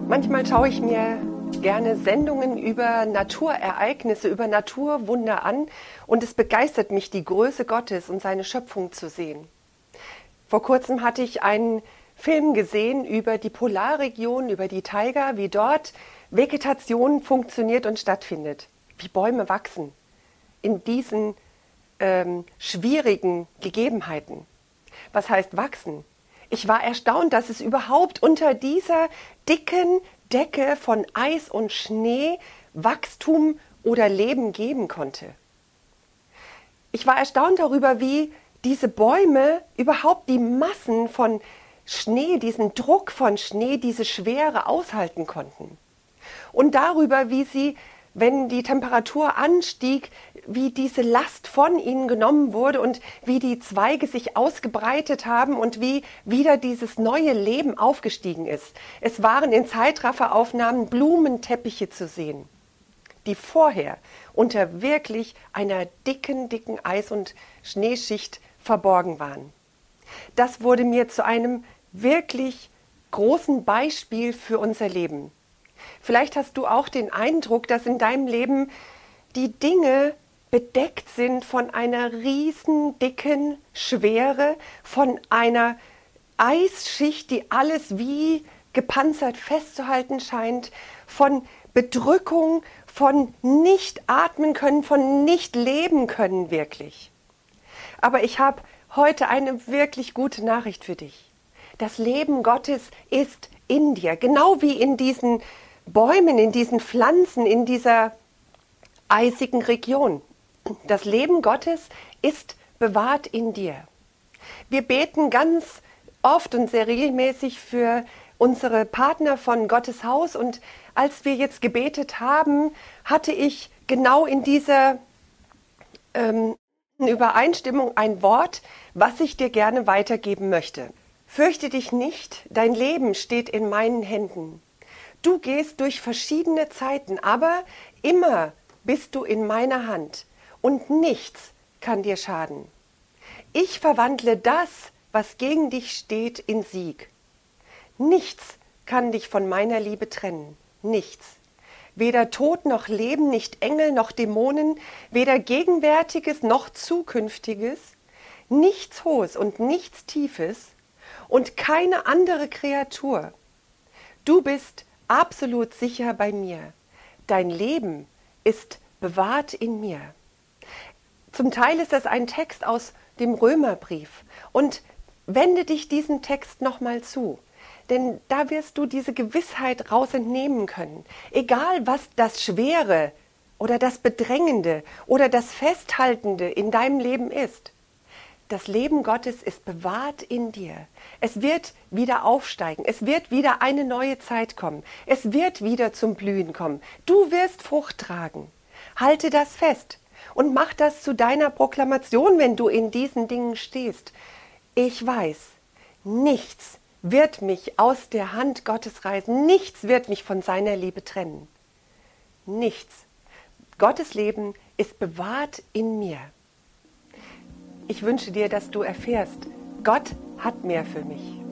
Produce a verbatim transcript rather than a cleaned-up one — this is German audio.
Manchmal schaue ich mir gerne Sendungen über Naturereignisse, über Naturwunder an und es begeistert mich, die Größe Gottes und seine Schöpfung zu sehen. Vor kurzem hatte ich einen Film gesehen über die Polarregion, über die Taiga, wie dort Vegetation funktioniert und stattfindet, wie Bäume wachsen in diesen ähm, schwierigen Gegebenheiten. Was heißt wachsen? Ich war erstaunt, dass es überhaupt unter dieser dicken Decke von Eis und Schnee Wachstum oder Leben geben konnte. Ich war erstaunt darüber, wie diese Bäume überhaupt die Massen von Schnee, diesen Druck von Schnee, diese Schwere aushalten konnten. Und darüber, wie sie, wenn die Temperatur anstieg, wie diese Last von ihnen genommen wurde und wie die Zweige sich ausgebreitet haben und wie wieder dieses neue Leben aufgestiegen ist. Es waren in Zeitrafferaufnahmen Blumenteppiche zu sehen, die vorher unter wirklich einer dicken, dicken Eis- und Schneeschicht verborgen waren. Das wurde mir zu einem wirklich großen Beispiel für unser Leben. Vielleicht hast du auch den Eindruck, dass in deinem Leben die Dinge bedeckt sind von einer riesen dicken Schwere, von einer Eisschicht, die alles wie gepanzert festzuhalten scheint, von Bedrückung, von nicht atmen können, von nicht leben können wirklich. Aber ich habe heute eine wirklich gute Nachricht für dich. Das Leben Gottes ist in dir, genau wie in diesen Bäumen, in diesen Pflanzen, in dieser eisigen Region. Das Leben Gottes ist bewahrt in dir. Wir beten ganz oft und sehr regelmäßig für unsere Partner von Gottes Haus und als wir jetzt gebetet haben, hatte ich genau in dieser ähm, Übereinstimmung ein Wort, was ich dir gerne weitergeben möchte. Fürchte dich nicht, dein Leben steht in meinen Händen. Du gehst durch verschiedene Zeiten, aber immer bist du in meiner Hand und nichts kann dir schaden. Ich verwandle das, was gegen dich steht, in Sieg. Nichts kann dich von meiner Liebe trennen, nichts. Weder Tod noch Leben, nicht Engel noch Dämonen, weder Gegenwärtiges noch Zukünftiges, nichts Hohes und nichts Tiefes und keine andere Kreatur. Du bist absolut sicher bei mir. Dein Leben ist bewahrt in mir. Zum Teil ist das ein Text aus dem Römerbrief. Und wende dich diesem Text nochmal zu. Denn da wirst du diese Gewissheit raus entnehmen können. Egal was das Schwere oder das Bedrängende oder das Festhaltende in deinem Leben ist. Das Leben Gottes ist bewahrt in dir. Es wird wieder aufsteigen. Es wird wieder eine neue Zeit kommen. Es wird wieder zum Blühen kommen. Du wirst Frucht tragen. Halte das fest und mach das zu deiner Proklamation, wenn du in diesen Dingen stehst. Ich weiß, nichts wird mich aus der Hand Gottes reißen. Nichts wird mich von seiner Liebe trennen. Nichts. Gottes Leben ist bewahrt in mir. Ich wünsche dir, dass du erfährst, Gott hat mehr für mich.